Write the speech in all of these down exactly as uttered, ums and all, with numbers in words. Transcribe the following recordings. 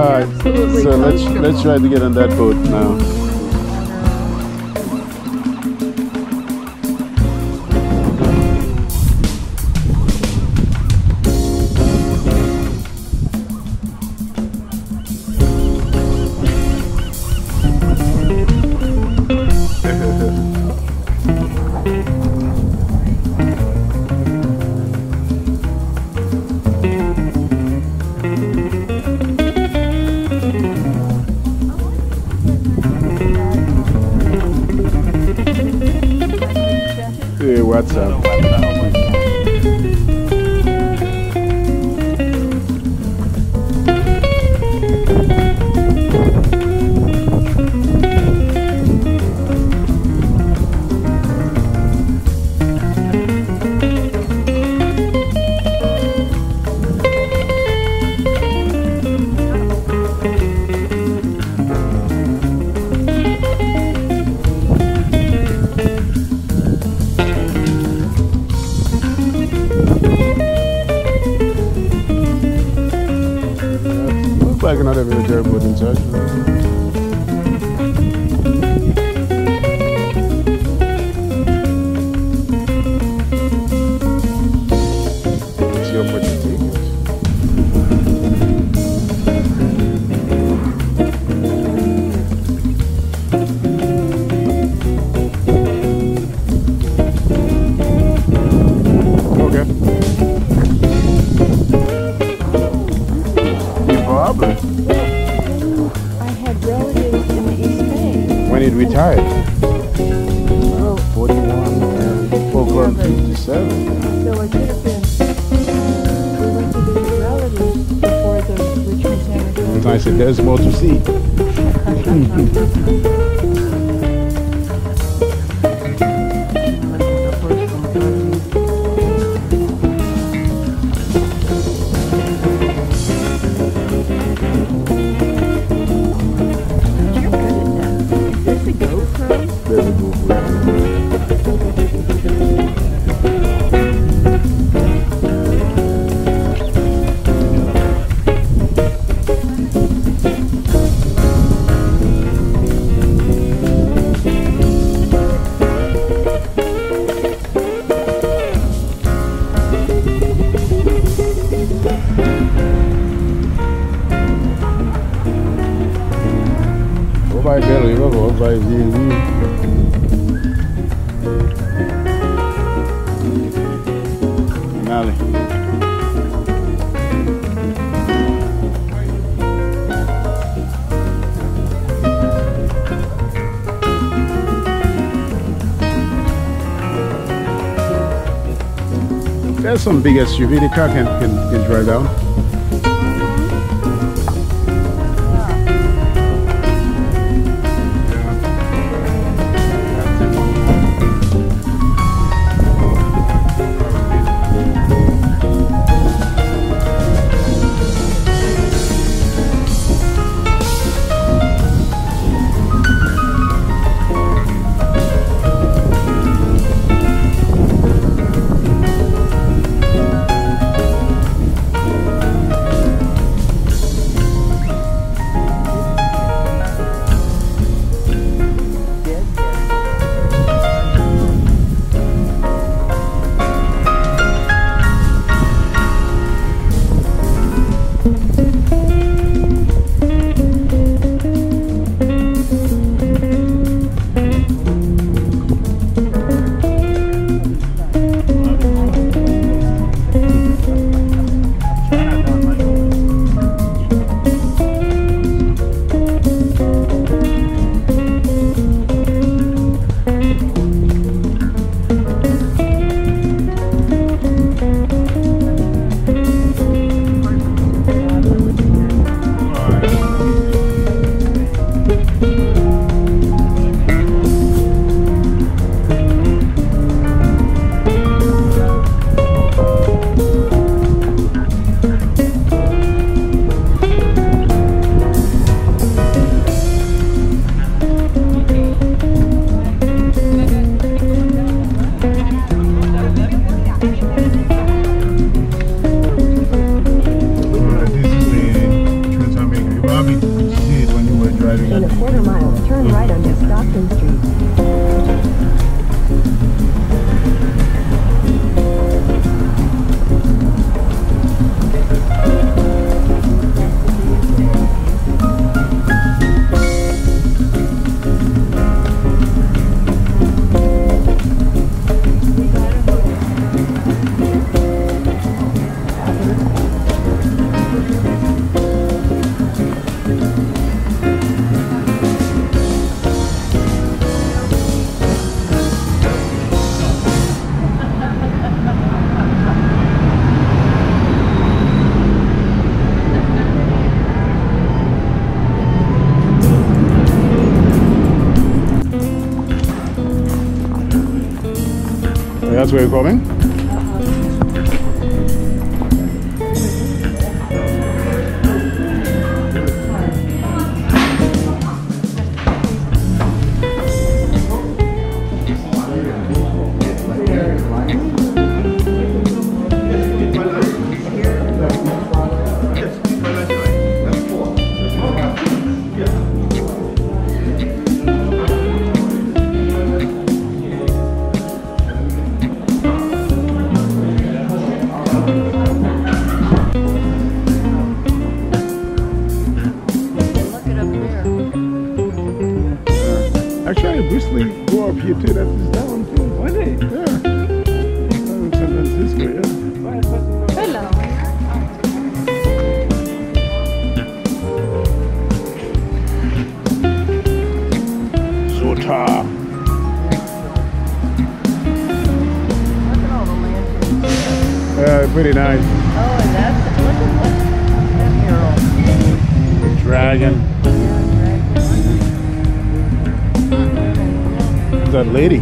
Alright, so let's let's try to get on that boat now. Hey, what's up? Like another military boat in charge. Let's see how much it takes. Okay. Probably. I had relatives in the East Bay. When he retired? Oh, forty-one and over fifty-seven. So it could have been. We went to visit relatives before the Richmond Center. As I said, there's more to see. Vai Belo Riva, vai vir Vale. There's some big S U V the car can, can, can drive down. That's where you're coming? Actually, Bruce Lee go up here too. That is down too. Why they? Yeah. Oh, San Francisco, yeah. Hello. Sota. Look at all the lanterns. Yeah, pretty nice. Oh, and that's look at what that mural. The dragon. That lady.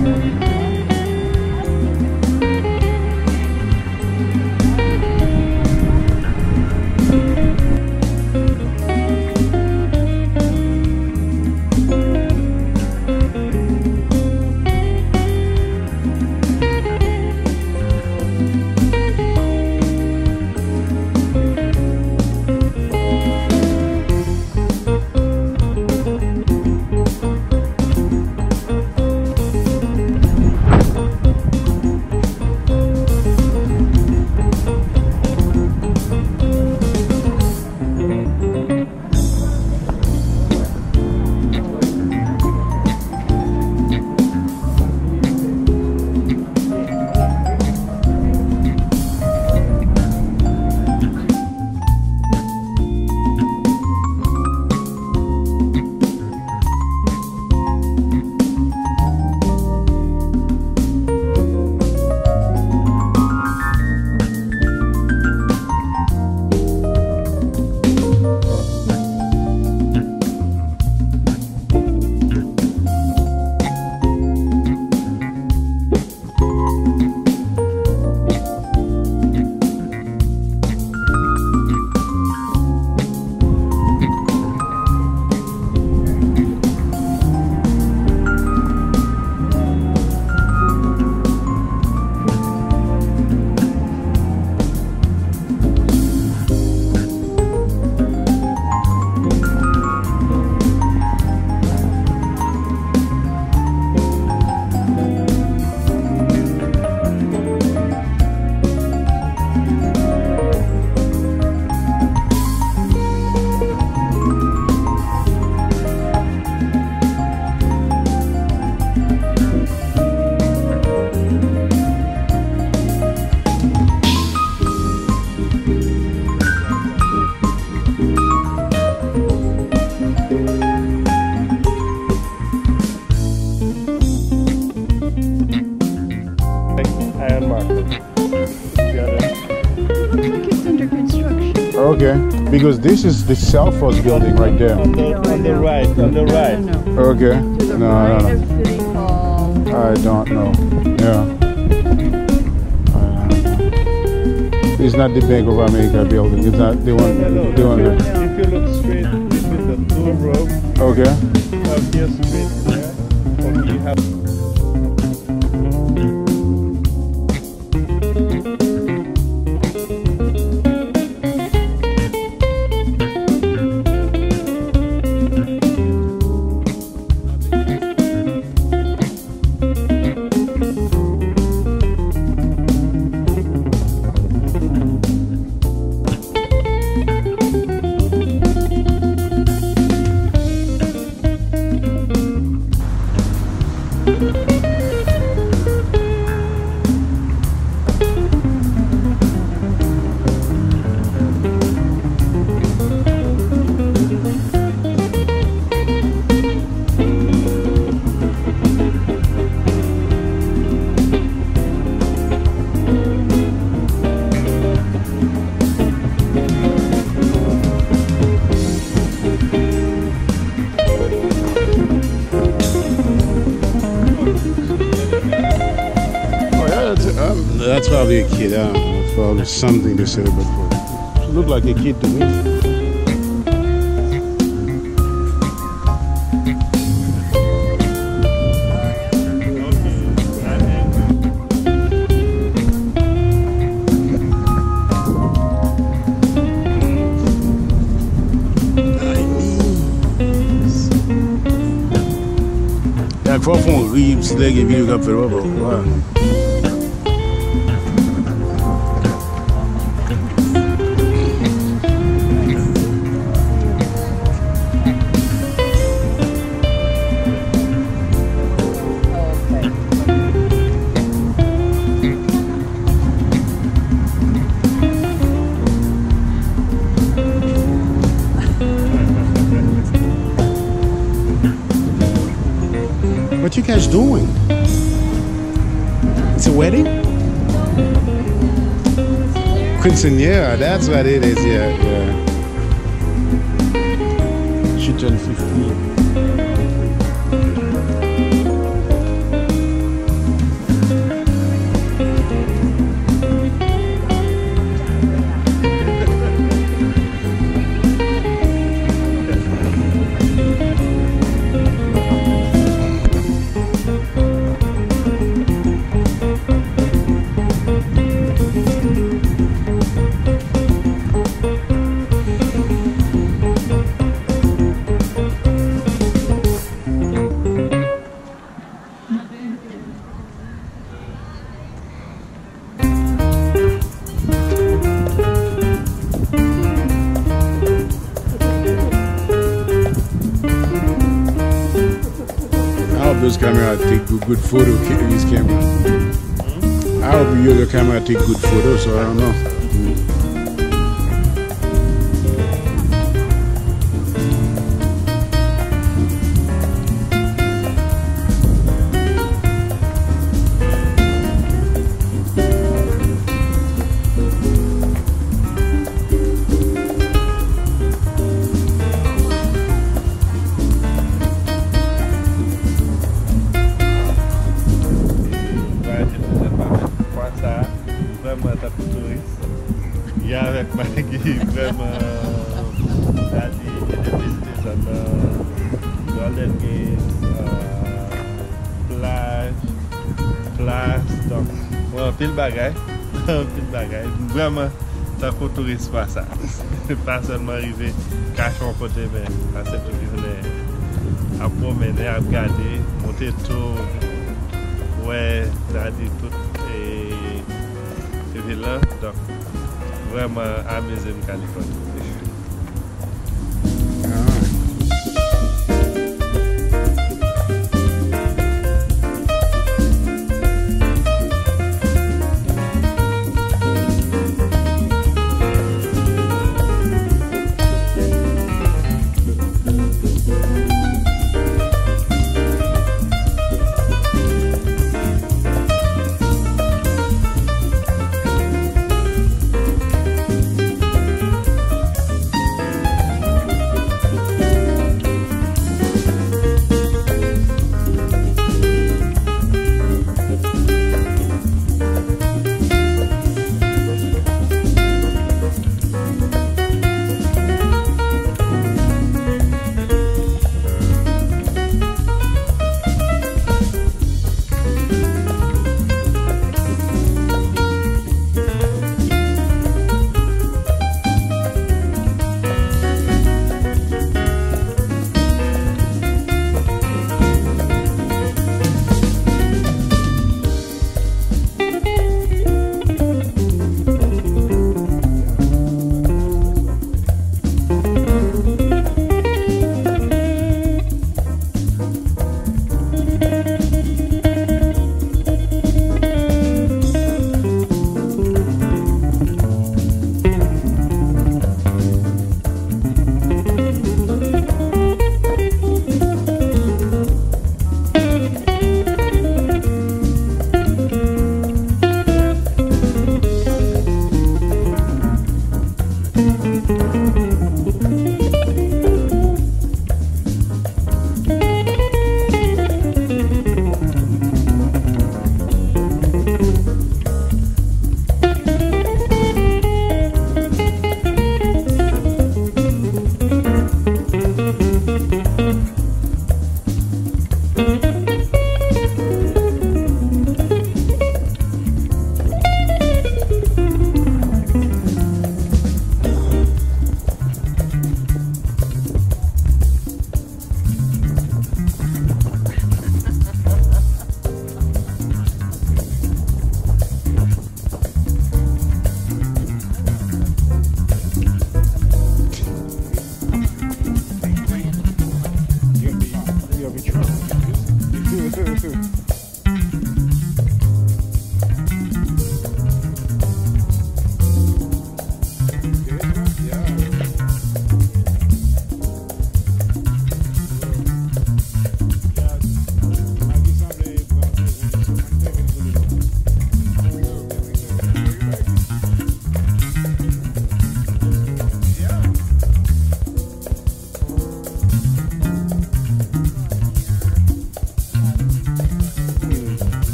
Okay, because this is the Selfos building right there. On the, on the right, on the right. No, no. Okay. To the No, right no, of City Hall. no. I don't know. Yeah. I don't know. It's not the Bank of America building. It's not the one. No, no, The one if, that. you, if you look straight between the two roads, Okay. up here straight there, okay, you have kid. I don't know. It's probably something to celebrate for. She looked like a kid to me. Faut fond rib, c'est là qu'il y a un peu de What you guys doing? It's a wedding? Quinceañera, that's what it is, yeah, yeah. She turned fifteen. This camera take good, good photo. This camera. I hope you use the camera take good photos. So I don't know. Il y a avec Maggie vraiment d'aller visiter ça dans Golden Gate, plage, classe, donc ouais, pile bagaille, pile bagaille. Vraiment, ça faut touriste pas ça. Pas seulement arriver cacher en côté, mais passer toute la journée à promener, à regarder, monter tout, ouais, c'est-à-dire tout et c'est là, donc vraiment amusé en Californie.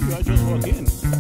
I just walk in.